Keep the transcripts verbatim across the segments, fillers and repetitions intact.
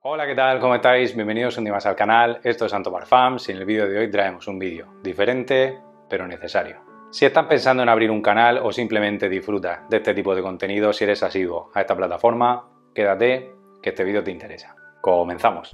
Hola, ¿qué tal? ¿Cómo estáis? Bienvenidos un día más al canal. Esto es Santo Parfums y en el vídeo de hoy traemos un vídeo diferente, pero necesario. Si estás pensando en abrir un canal o simplemente disfrutas de este tipo de contenido, si eres asiduo a esta plataforma, quédate, que este vídeo te interesa. ¡Comenzamos!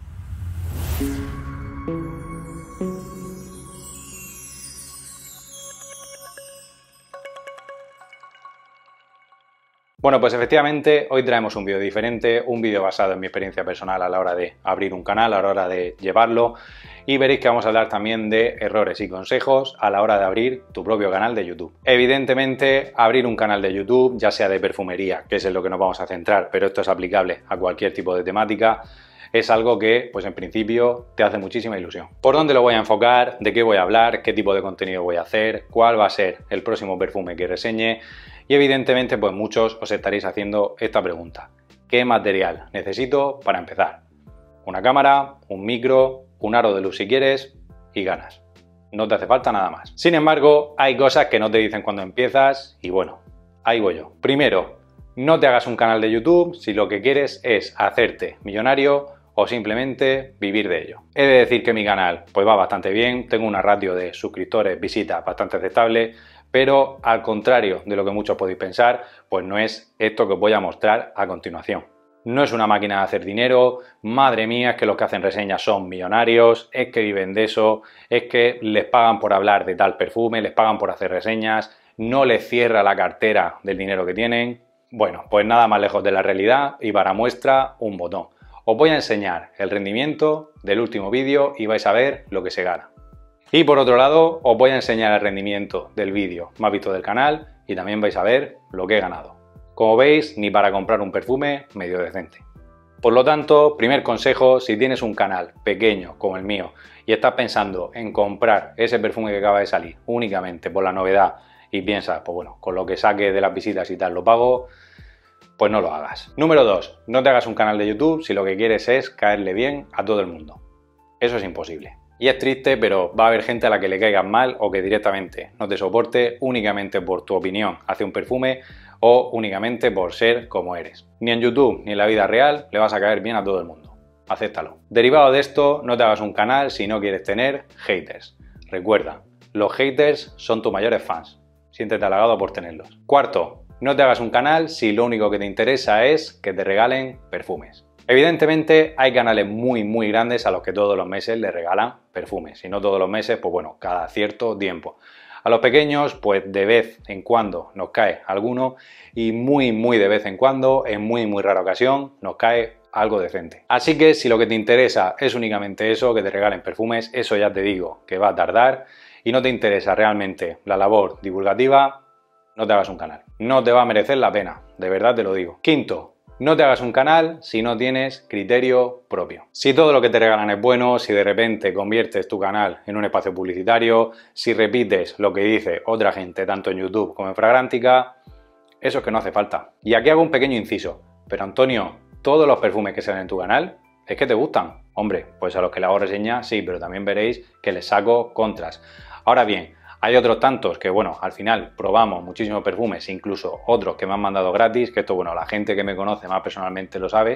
Bueno, pues efectivamente hoy traemos un vídeo diferente, un vídeo basado en mi experiencia personal a la hora de abrir un canal, a la hora de llevarlo, y veréis que vamos a hablar también de errores y consejos a la hora de abrir tu propio canal de YouTube. Evidentemente, abrir un canal de YouTube, ya sea de perfumería, que es en lo que nos vamos a centrar, pero esto es aplicable a cualquier tipo de temática, es algo que, pues en principio, te hace muchísima ilusión. ¿Por dónde lo voy a enfocar? ¿De qué voy a hablar? ¿Qué tipo de contenido voy a hacer? ¿Cuál va a ser el próximo perfume que reseñe? Y evidentemente, pues muchos os estaréis haciendo esta pregunta. ¿Qué material necesito para empezar? Una cámara, un micro, un aro de luz si quieres y ganas. No te hace falta nada más. Sin embargo, hay cosas que no te dicen cuando empiezas y bueno, ahí voy yo. Primero, no te hagas un canal de YouTube si lo que quieres es hacerte millonario o simplemente vivir de ello. He de decir que mi canal pues va bastante bien, tengo una ratio de suscriptores, visitas bastante aceptable, pero al contrario de lo que muchos podéis pensar, pues no es esto que os voy a mostrar a continuación. No es una máquina de hacer dinero, madre mía, es que los que hacen reseñas son millonarios, es que viven de eso, es que les pagan por hablar de tal perfume, les pagan por hacer reseñas, no les cierra la cartera del dinero que tienen. Bueno, pues nada más lejos de la realidad y para muestra un botón. Os voy a enseñar el rendimiento del último vídeo y vais a ver lo que se gana. Y por otro lado, os voy a enseñar el rendimiento del vídeo más visto del canal y también vais a ver lo que he ganado. Como veis, ni para comprar un perfume medio decente. Por lo tanto, primer consejo, si tienes un canal pequeño como el mío y estás pensando en comprar ese perfume que acaba de salir únicamente por la novedad y piensas, pues bueno, con lo que saque de las visitas y tal lo pago, pues no lo hagas. Número dos, no te hagas un canal de YouTube si lo que quieres es caerle bien a todo el mundo. Eso es imposible. Y es triste, pero va a haber gente a la que le caigas mal o que directamente no te soporte únicamente por tu opinión hacia un perfume o únicamente por ser como eres. Ni en YouTube ni en la vida real le vas a caer bien a todo el mundo. Acéptalo. Derivado de esto, no te hagas un canal si no quieres tener haters. Recuerda, los haters son tus mayores fans. Siéntete halagado por tenerlos. Cuarto, no te hagas un canal si lo único que te interesa es que te regalen perfumes. Evidentemente hay canales muy muy grandes a los que todos los meses les regalan perfumes, y no todos los meses, pues bueno, cada cierto tiempo. A los pequeños, pues de vez en cuando nos cae alguno y muy muy de vez en cuando, en muy muy rara ocasión, nos cae algo decente. Así que si lo que te interesa es únicamente eso, que te regalen perfumes, eso ya te digo que va a tardar y no te interesa realmente la labor divulgativa, no te hagas un canal. No te va a merecer la pena, de verdad te lo digo. Quinto, no te hagas un canal si no tienes criterio propio. Si todo lo que te regalan es bueno, si de repente conviertes tu canal en un espacio publicitario, si repites lo que dice otra gente tanto en YouTube como en Fragrantica, eso es que no hace falta. Y aquí hago un pequeño inciso. Pero Antonio, ¿todos los perfumes que salen en tu canal es que te gustan? Hombre, pues a los que le hago reseña sí, pero también veréis que les saco contras. Ahora bien, hay otros tantos que, bueno, al final probamos muchísimos perfumes, incluso otros que me han mandado gratis, que esto, bueno, la gente que me conoce más personalmente lo sabe,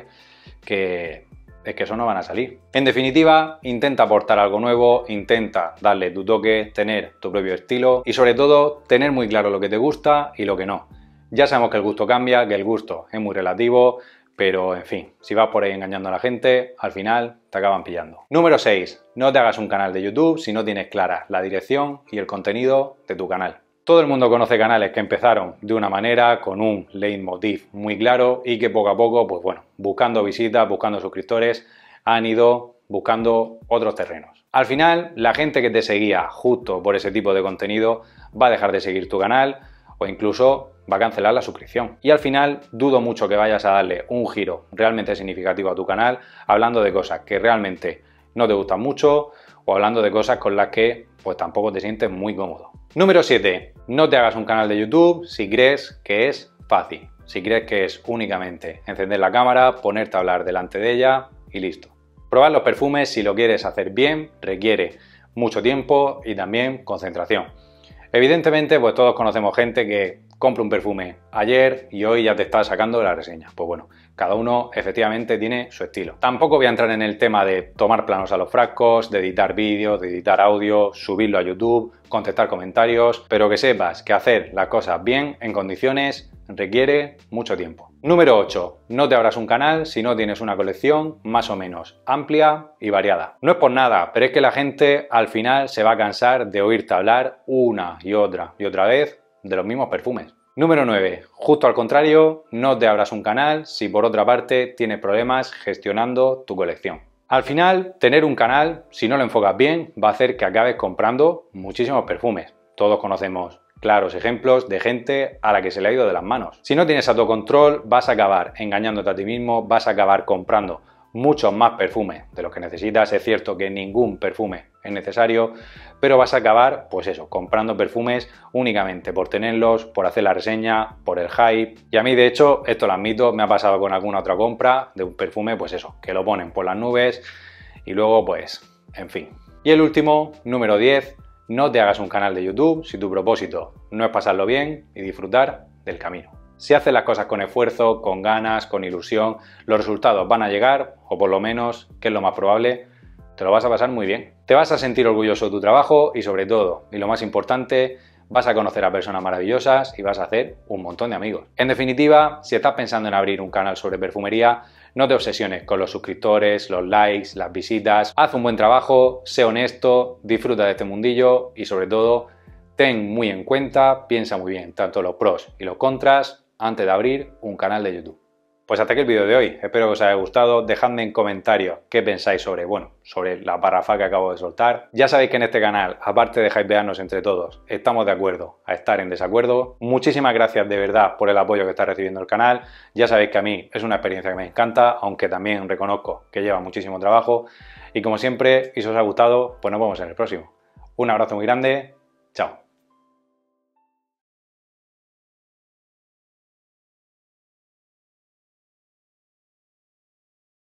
que es que eso no van a salir. En definitiva, intenta aportar algo nuevo, intenta darle tu toque, tener tu propio estilo y sobre todo, tener muy claro lo que te gusta y lo que no. Ya sabemos que el gusto cambia, que el gusto es muy relativo, pero en fin, si vas por ahí engañando a la gente, al final te acaban pillando. Número seis. No te hagas un canal de YouTube si no tienes clara la dirección y el contenido de tu canal. Todo el mundo conoce canales que empezaron de una manera, con un leitmotiv muy claro y que poco a poco, pues bueno, buscando visitas, buscando suscriptores, han ido buscando otros terrenos. Al final, la gente que te seguía justo por ese tipo de contenido va a dejar de seguir tu canal o incluso va a cancelar la suscripción. Y al final dudo mucho que vayas a darle un giro realmente significativo a tu canal hablando de cosas que realmente no te gustan mucho o hablando de cosas con las que pues tampoco te sientes muy cómodo. Número siete. No te hagas un canal de YouTube si crees que es fácil. Si crees que es únicamente encender la cámara, ponerte a hablar delante de ella y listo. Probar los perfumes, si lo quieres hacer bien, requiere mucho tiempo y también concentración. Evidentemente, pues todos conocemos gente que compro un perfume ayer y hoy ya te está sacando la reseña. Pues bueno, cada uno efectivamente tiene su estilo. Tampoco voy a entrar en el tema de tomar planos a los frascos, de editar vídeos, de editar audio, subirlo a YouTube, contestar comentarios, pero que sepas que hacer las cosas bien, en condiciones, requiere mucho tiempo. Número ocho. No te abras un canal si no tienes una colección más o menos amplia y variada. No es por nada, pero es que la gente al final se va a cansar de oírte hablar una y otra y otra vez de los mismos perfumes. Número nueve. Justo al contrario, no te abras un canal si por otra parte tienes problemas gestionando tu colección. Al final, tener un canal, si no lo enfocas bien, va a hacer que acabes comprando muchísimos perfumes. Todos conocemos claros ejemplos de gente a la que se le ha ido de las manos. Si no tienes autocontrol, vas a acabar engañándote a ti mismo, vas a acabar comprando muchos más perfumes de los que necesitas. Es cierto que ningún perfume es necesario, pero vas a acabar, pues eso, comprando perfumes únicamente por tenerlos, por hacer la reseña, por el hype. Y a mí, de hecho, esto lo admito, me ha pasado con alguna otra compra de un perfume, pues eso, que lo ponen por las nubes y luego, pues, en fin. Y el último, número diez. No te hagas un canal de YouTube si tu propósito no es pasarlo bien y disfrutar del camino. Si haces las cosas con esfuerzo, con ganas, con ilusión, los resultados van a llegar, o por lo menos, que es lo más probable, te lo vas a pasar muy bien. Te vas a sentir orgulloso de tu trabajo y sobre todo, y lo más importante, vas a conocer a personas maravillosas y vas a hacer un montón de amigos. En definitiva, si estás pensando en abrir un canal sobre perfumería, no te obsesiones con los suscriptores, los likes, las visitas. Haz un buen trabajo, sé honesto, disfruta de este mundillo y sobre todo, ten muy en cuenta, piensa muy bien tanto los pros y los contras antes de abrir un canal de YouTube. Pues hasta aquí el vídeo de hoy, espero que os haya gustado, dejadme en comentarios qué pensáis sobre, bueno, sobre la parrafa que acabo de soltar. Ya sabéis que en este canal, aparte de hypearnos entre todos, estamos de acuerdo a estar en desacuerdo. Muchísimas gracias de verdad por el apoyo que está recibiendo el canal, ya sabéis que a mí es una experiencia que me encanta, aunque también reconozco que lleva muchísimo trabajo. Y como siempre, y si os ha gustado, pues nos vemos en el próximo. Un abrazo muy grande, chao.